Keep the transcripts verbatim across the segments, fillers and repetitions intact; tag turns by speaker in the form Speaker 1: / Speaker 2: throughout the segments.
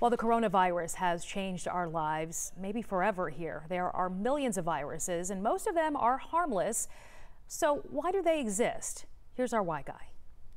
Speaker 1: Well, the coronavirus has changed our lives, maybe forever here. There are millions of viruses, and most of them are harmless. So why do they exist? Here's our Why Guy.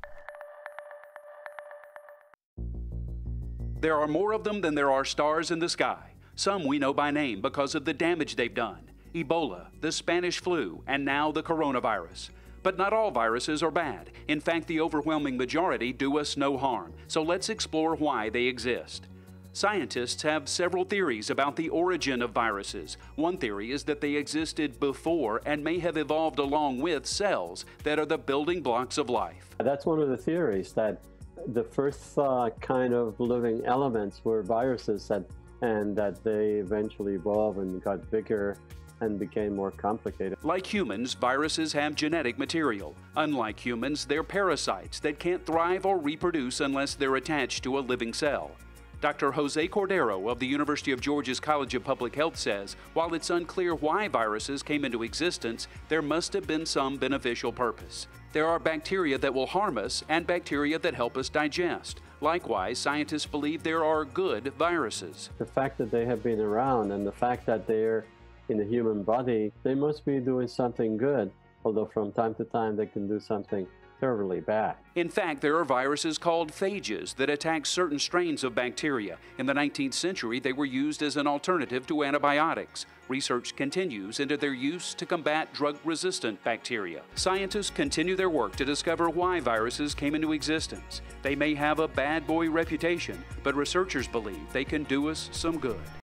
Speaker 2: There are more of them than there are stars in the sky. Some we know by name because of the damage they've done. Ebola, the Spanish flu, and now the coronavirus. But not all viruses are bad. In fact, the overwhelming majority do us no harm. So let's explore why they exist. Scientists have several theories about the origin of viruses. One theory is that they existed before and may have evolved along with cells that are the building blocks of life.
Speaker 3: That's one of the theories, that the first uh, kind of living elements were viruses, that, and that they eventually evolved and got bigger and became more complicated.
Speaker 2: Like humans, viruses have genetic material. Unlike humans, they're parasites that can't thrive or reproduce unless they're attached to a living cell. Doctor Jose Cordero of the University of Georgia's College of Public Health says, while it's unclear why viruses came into existence, there must have been some beneficial purpose. There are bacteria that will harm us and bacteria that help us digest. Likewise, scientists believe there are good viruses.
Speaker 3: The fact that they have been around and the fact that they're in the human body, they must be doing something good, although from time to time they can do something terribly bad.
Speaker 2: In fact, there are viruses called phages that attack certain strains of bacteria. In the nineteenth century, they were used as an alternative to antibiotics. Research continues into their use to combat drug-resistant bacteria. Scientists continue their work to discover why viruses came into existence. They may have a bad boy reputation, but researchers believe they can do us some good.